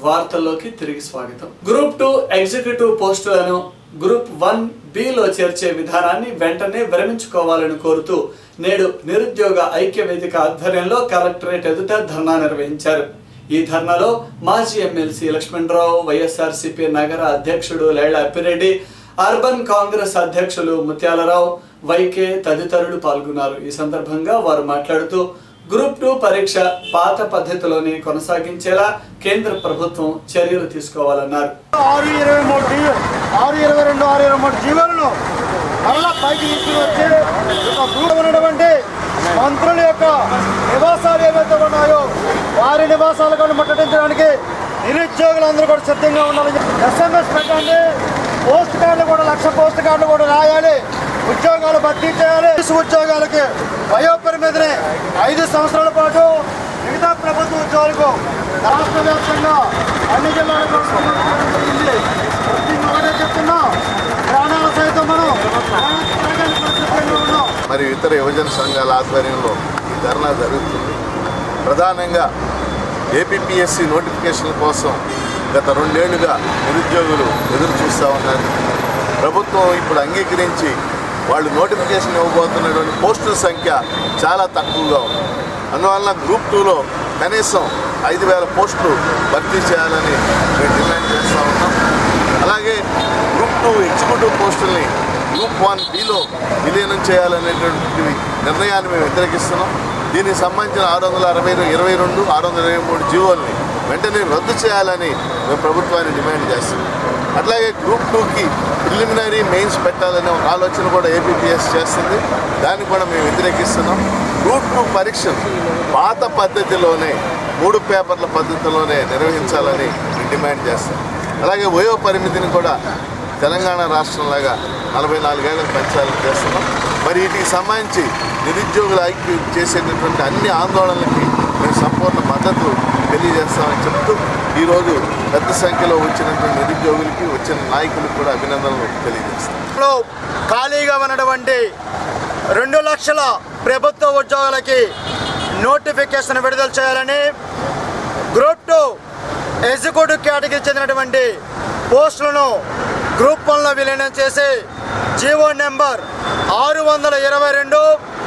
వార్తల్లోకి తిరిగి స్వాగతం. గ్రూప్ 2 ఎగ్జిక్యూటివ్ పోస్టులను గ్రూప్ 1B లో చేర్చే విధానాన్ని వెంటనే విరమించుకోవాలని కోరుతూ నేడు నిరుద్యోగ ఐక్య వేదిక ఆధ్వర్యంలో కలెక్టరేట్ ఎదుట ధర్నా నిర్వహించారు. ఈ ధర్నాలో మాజీ ఎమ్మెల్సీ లక్ష్మణరావు, వైఎస్ఆర్సీపీ నగర అధ్యక్షుడు లేళ్ల అప్పిరెడ్డి, అర్బన్ కాంగ్రెస్ అధ్యక్షులు ముత్యాలరావు, వైకే తదితరులు పాల్గొన్నారు. ఈ సందర్భంగా వారు మాట్లాడుతూ గ్రూప్ 2 పరీక్ష పాత పద్ధతిలోనే కొనసాగించేలా కేంద్ర ప్రభుత్వం చర్యలు తీసుకోవాలన్నారు. 622 జీవోలను మరలా పైకి తీసుకువచ్చి ఉన్నటువంటి మంత్రుల యొక్క నివాసాలు ఏవైతే ఉన్నాయో వారి నివాసాలను ముట్టడించడానికి నిరుద్యోగులందరూ కూడా సిద్ధంగా ఉండాలి. SMS పెట్టండి, పోస్ట్ కార్డులు కూడా 1,00,000 పోస్ట్ కార్డులు కూడా రాయాలి. ఉద్యోగాలు భర్తీ చేయాలి. ఉద్యోగాలకి వయోపరిమితిని 5 సంవత్సరాల పాటు మిగతా ప్రభుత్వ ఉద్యోగులకు రాష్ట్ర వ్యాప్తంగా అన్ని జిల్లాలకు చెప్తున్నా ప్రాణాల సైతం మనం మరియు ఇతర యువజన సంఘాల ఆధ్వర్యంలో ఈ ధర్నా జరుగుతుంది. ప్రధానంగా ఏపీపీఎస్సీ నోటిఫికేషన్ల కోసం గత 2 ఏళ్లుగా నిరుద్యోగులు ఎదురు చూస్తూ ఉన్నారు. ప్రభుత్వం ఇప్పుడు అంగీకరించి వాళ్ళు నోటిఫికేషన్ ఇవ్వబోతున్నటువంటి పోస్టుల సంఖ్య చాలా తక్కువగా ఉంది. అందువలన గ్రూప్ 2లో కనీసం 5,000 పోస్టులు భర్తీ చేయాలని మేము డిమాండ్ చేస్తూ ఉన్నాం. అలాగే గ్రూప్ 2 ఎగ్జిక్యూటివ్ పోస్టుల్ని గ్రూప్ 1Bలో విలీనం చేయాలనేటువంటి నిర్ణయాన్ని మేము వ్యతిరేకిస్తున్నాం. దీనికి సంబంధించిన 622, 623 జీవోల్ని వెంటనే రద్దు చేయాలని మేము ప్రభుత్వాన్ని డిమాండ్ చేస్తున్నాం. అట్లాగే గ్రూప్ 2కి ప్రిలిమినరీ మెయిన్స్ పెట్టాలనే ఒక ఆలోచన కూడా ఏపీపీఎస్ చేస్తుంది. దాన్ని కూడా మేము వ్యతిరేకిస్తున్నాం. గ్రూప్ 2 పరీక్షను పాత పద్ధతిలోనే 3 పేపర్ల పద్ధతిలోనే నిర్వహించాలని డిమాండ్ చేస్తాం. అలాగే వయో పరిమితిని కూడా తెలంగాణ రాష్ట్రంలాగా 44 ఏళ్ళకు పెంచాలని చేస్తున్నాం. మరి వీటికి సంబంధించి నిరుద్యోగుల ఐక్యం చేసేటటువంటి అన్ని ఆందోళనలకి మేము సంపూర్ణ మద్దతు తెలియజేస్తామని చెప్తూ ఈరోజు పెద్ద సంఖ్యలో వచ్చినటువంటి నిరుద్యోగులకి, వచ్చిన నాయకులకు కూడా అభినందనలు తెలియజేస్తాం. ఖాళీగా ఉన్నటువంటి 2 లక్షల ప్రభుత్వ ఉద్యోగులకి నోటిఫికేషన్ విడుదల చేయాలని, గ్రూప్ 2 ఎగ్జిక్యూటివ్ కేటగిరీ చెందినటువంటి పోస్టులను గ్రూప్ 1లో విలీనం చేసి జీవో నెంబర్ 622,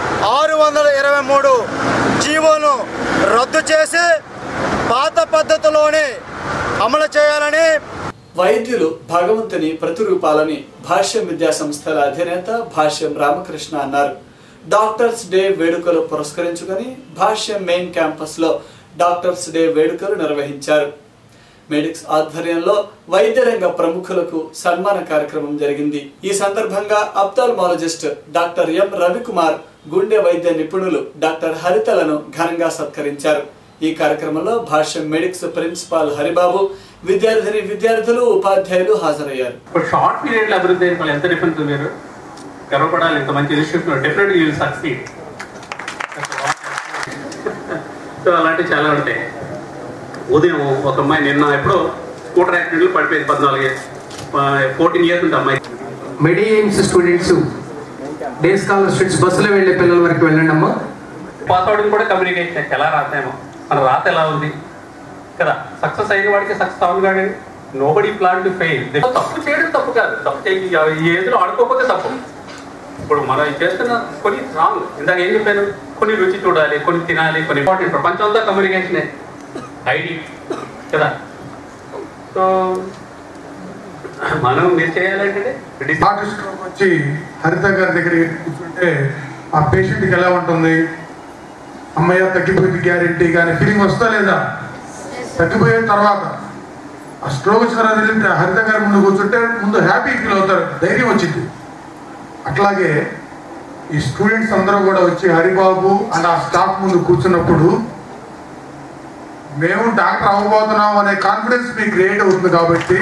623 జీవోను రద్దు చేసి పాత పద్ధతిలోనే అమలు చేయాలని. వైద్యులు భగవంతుని ప్రతిరూపాలని భాష్యం విద్యా సంస్థల అధినేత భాష్యం రామకృష్ణ అన్నారు. డాక్టర్స్ డే వేడుకలు పురస్కరించుకొని భాష్యం మెయిన్ క్యాంపస్లో డాక్టర్స్ డే వేడుకలు నిర్వహించారు. మెడిక్స్ ఆధ్వర్యంలో వైద్య రంగ ప్రముఖులకు సన్మాన కార్యక్రమం జరిగింది. ఈ సందర్భంగా అప్థాల్మాలజిస్ట్ డాక్టర్ ఎం రవికుమార్, గుండె వైద్య నిపుణులు డాక్టర్ హరితలను ఘనంగా సత్కరించారు. ఈ కార్యక్రమంలో భాష్యం మెడిక్స్ ప్రిన్సిపాల్ హరిబాబు, విద్యార్థులు, ఉపాధ్యాయులు హాజరయ్యారు. షార్ట్ పీరియడ్ అభివృద్ధి ఎంత డిఫరెన్స్ మీరు గర్వపడాలి. ఇంత మంచి ఇన్స్టిట్యూట్లో definitely you will succeed. So అలాంటివి చాలా ఉంటాయి. ఉదయం ఒక అమ్మాయి నిన్న ఎప్పుడో స్కూటర్ యాక్సిడెంట్లో పడిపోయింది. 14 ఇయర్స్ ఉంటుంది అమ్మాయి. మెడిఎయిమ్స్ స్టూడెంట్స్, డే స్కాలర్ స్టూడెంట్స్ బస్సులో వెళ్ళే పిల్లల వరకు వెళ్ళండి అమ్మా. పాస్ అవడం కూడా కమ్యూనికేషన్ ఎలా రాసామో, మన రాత ఎలా ఉంది కదా. సక్సెస్ అయిన వాడికి సక్సెస్ అవును కానీ నోబడీ ప్లాన్ టు ఫెయిల్. తప్పు చేయడం తప్పు కాదు, తప్పు చేయి ఈ ఏజ్లో ఆడుకోకపోతే తప్పు. ఇప్పుడు మనం చేస్తున్న కొన్ని రాంగ్. ఇందాక ఏం చెప్పాను, కొన్ని రుచి చూడాలి, కొన్ని తినాలి, కొన్ని ఇంపార్టెంట్. ప్రపంచం అంతా కమ్యూనికేషనే ఐడి కదా. సో మనం మీరు చేయాలంటే వచ్చి హరిత గారి దగ్గర కూర్చుంటే ఆ పేషెంట్కి ఎలా ఉంటుంది, అమ్మయ్య తగ్గిపోయింది గ్యారెంటీ కానీ ఫీలింగ్ వస్తా లేదా? తగ్గిపోయిన తర్వాత ఆ స్ట్రోక్ వచ్చిన తర్వాత హరిత గారి ముందు కూర్చుంటే ముందు హ్యాపీ ఫీల్ అవుతారు, ధైర్యం వచ్చింది. అట్లాగే ఈ స్టూడెంట్స్ అందరూ కూడా వచ్చి హరిబాబు అండ్ ఆ స్టాఫ్ ముందు కూర్చున్నప్పుడు మేము డాక్టర్ అవ్వబోతున్నాం అనే కాన్ఫిడెన్స్ మీకు క్రియేట్ అవుతుంది. కాబట్టి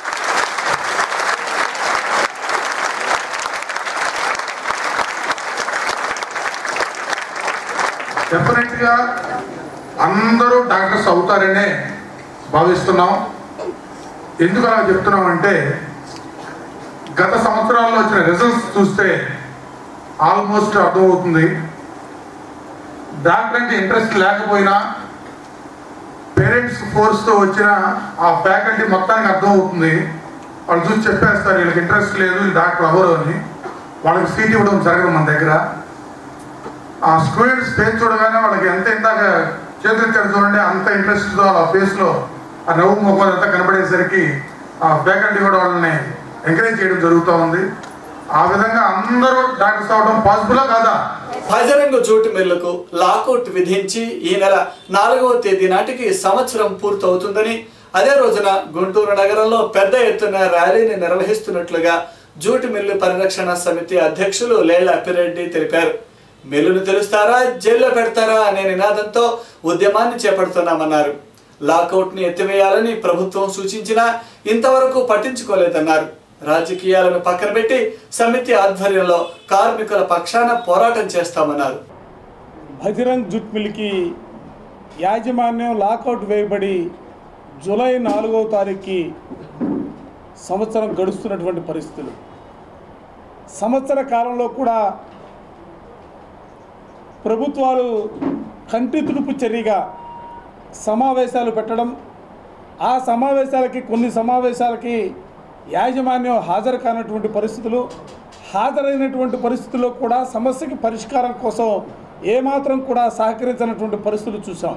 డెఫినెట్గా అందరూ డాక్టర్స్ అవుతారనే భావిస్తున్నాం. ఎందుకు అలా చెప్తున్నాం అంటే గత సంవత్సరాల్లో వచ్చిన రిజల్ట్స్ చూస్తే ఆల్మోస్ట్ అర్థమవుతుంది. డాక్టర్ అంటే ఇంట్రెస్ట్ లేకపోయినా పేరెంట్స్ ఫోర్స్తో వచ్చిన ఆ ఫ్యాకల్టీ మొత్తానికి అర్థం అవుతుంది. వాళ్ళు చూసి చెప్పేస్తారు వీళ్ళకి ఇంట్రెస్ట్ లేదు, వీళ్ళు డాక్టర్ అవ్వరు అని. వాళ్ళకి సీట్ ఇవ్వడం జరగదు మన దగ్గర. ఆ స్టూడెంట్స్ ఫేస్ చూడగానే వాళ్ళకి ఎంత ఇందాక చేతులెత్తారు చూడండి, అంత ఇంట్రెస్ట్తో వాళ్ళ ఫేస్లో ఆ నవ్వు ముఖం అంతా కనబడేసరికి ఆ ఫ్యాకల్టీ కూడా వాళ్ళని ఎంకరేజ్ చేయడం జరుగుతూ ఉంది. ఆ విధంగా అందరూ డాక్టర్స్ అవడం పాసిబులా కాదా? బజరంగ్ జూట్ మిల్లుకు లాకౌట్ విధించి ఈ నెల 4వ తేదీ నాటికి సంవత్సరం పూర్తవుతుందని, అదే రోజున గుంటూరు నగరంలో పెద్ద ఎత్తున ర్యాలీని నిర్వహిస్తున్నట్లుగా జూట్ మిల్లు పరిరక్షణ సమితి అధ్యక్షులు లేళ్ల అప్పిరెడ్డి తెలిపారు. మిల్లును తెలుస్తారా, జైల్లో పెడతారా అనే నినాదంతో ఉద్యమాన్ని చేపడుతున్నామన్నారు. లాకౌట్ని ఎత్తివేయాలని ప్రభుత్వం సూచించినా ఇంతవరకు పట్టించుకోలేదన్నారు. రాజకీయాలను పక్కన పెట్టి సమితి ఆధ్వర్యంలో కార్మికుల పక్షాన పోరాటం చేస్తామన్నారు. బజరంగ్ జూట్ మిల్కి యాజమాన్యం లాకౌట్ వేయబడి జూలై 4వ తారీఖుకి సంవత్సరం గడుస్తున్నటువంటి పరిస్థితులు. సంవత్సర కాలంలో కూడా ప్రభుత్వాలు కంటి తుడుపు చర్యగా సమావేశాలు పెట్టడం, ఆ సమావేశాలకి కొన్ని సమావేశాలకి యాజమాన్యం హాజరు కానటువంటి పరిస్థితులు, హాజరైనటువంటి పరిస్థితుల్లో కూడా సమస్యకి పరిష్కారం కోసం ఏమాత్రం కూడా సహకరించినటువంటి పరిస్థితులు చూసాం.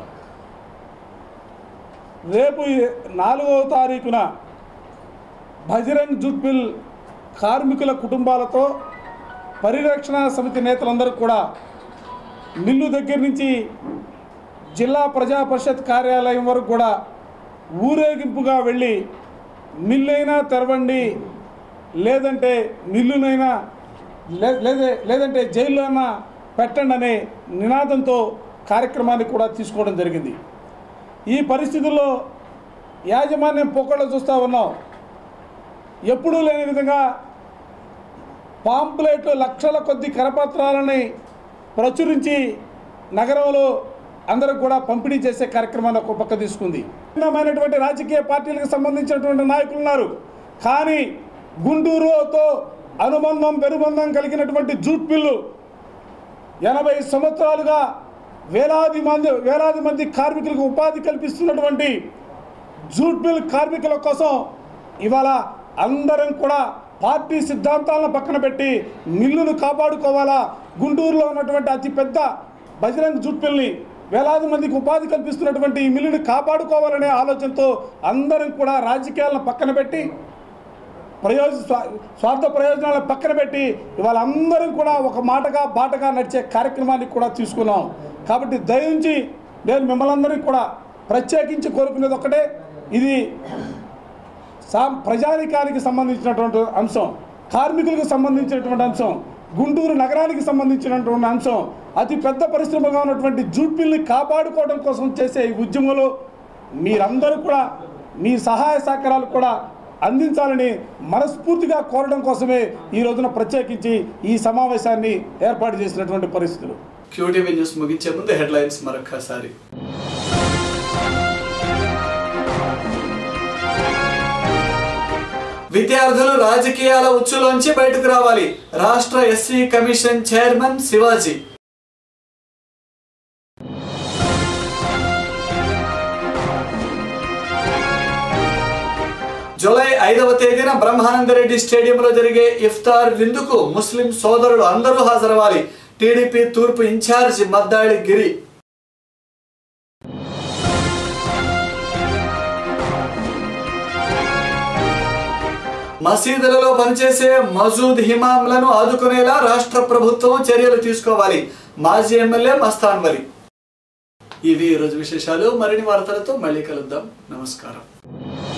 రేపు 4వ తారీఖున బజరంగ్ జూట్ మిల్ కార్మికుల కుటుంబాలతో పరిరక్షణ సమితి నేతలందరూ కూడా మిల్లు దగ్గర నుంచి జిల్లా ప్రజా పరిషత్ కార్యాలయం వరకు కూడా ఊరేగింపుగా వెళ్ళి మిల్లైనా తెరవండి, లేదంటే మిల్లునైనా లేదంటే జైల్లోనా పెట్టండి అనే నినాదంతో కార్యక్రమాన్ని కూడా తీసుకోవడం జరిగింది. ఈ పరిస్థితుల్లో యాజమాన్యం పోకళ్ళు చూస్తూ ఉన్నాం. ఎప్పుడూ లేని విధంగా పాంప్లెట్లు లక్షల కొద్ది కరపత్రాలని ప్రచురించి నగరంలో అందరికి కూడా పంపిణీ చేసే కార్యక్రమాన్ని ఒక పక్క తీసుకుంది. భిన్నమైనటువంటి రాజకీయ పార్టీలకు సంబంధించినటువంటి నాయకులు ఉన్నారు. కానీ గుంటూరుతో పెరుబంధం కలిగినటువంటి జూట్ మిల్లు 80 సంవత్సరాలుగా వేలాది మంది కార్మికులకు ఉపాధి కల్పిస్తున్నటువంటి జూట్ మిల్ కార్మికుల కోసం ఇవాళ అందరం కూడా పార్టీ సిద్ధాంతాలను పక్కన పెట్టి మిల్లును కాపాడుకోవాలా, గుంటూరులో ఉన్నటువంటి అతిపెద్ద బజరంగ్ జూట్ మిల్ని వేలాది మందికి ఉపాధి కల్పిస్తున్నటువంటి ఈ మిల్లుని కాపాడుకోవాలనే ఆలోచనతో అందరం కూడా రాజకీయాలను పక్కన పెట్టి స్వార్థ ప్రయోజనాలను పక్కన పెట్టి ఇవాళ అందరం కూడా ఒక బాటగా నడిచే కార్యక్రమాన్ని కూడా తీసుకున్నాం. కాబట్టి దయించి నేను మిమ్మల్ని అందరినీ కూడా ప్రత్యేకించి కోరుకునేది ఒకటే, ఇది ప్రజానికానికి సంబంధించినటువంటి అంశం, కార్మికులకు సంబంధించినటువంటి అంశం, గుంటూరు నగరానికి సంబంధించినటువంటి అంశం. అతి పెద్ద పరిశ్రమగా ఉన్నటువంటి జూట్ మిల్ని కాపాడుకోవడం కోసం చేసే ఈ ఉద్యమంలో మీరందరూ కూడా మీ సహాయ సహకారాలు కూడా అందించాలని మనస్ఫూర్తిగా కోరడం కోసమే ఈ రోజున ప్రత్యేకించి ఈ సమావేశాన్ని ఏర్పాటు చేసినటువంటి పరిస్థితులు. QTV న్యూస్ ముగించే ముందు హెడ్లైన్స్ మరొకసారి. విద్యార్థులు రాజకీయాల ఉచ్చులోంచి బయటకు రావాలి, రాష్ట్ర SC commission chairman Shivaji. July 5వ తేదీన బ్రహ్మానందరెడ్డి స్టేడియంలో జరిగే ఇఫ్తార్ విందుకు ముస్లిం సోదరులు అందరూ హాజరవ్వాలి, టీడీపీ తూర్పు ఇన్ఛార్జ్ మద్దాళి గిరి. మసీదులలో పనిచేసే మజూద్ హిమాంలను ఆదుకునేలా రాష్ట్ర ప్రభుత్వం చర్యలు తీసుకోవాలి, మాజీ ఎమ్మెల్యే మస్తాన్ వలి. ఇవి ఈరోజు విశేషాలు. మరిన్ని వార్తలతో మళ్ళీ కలుద్దాం. నమస్కారం.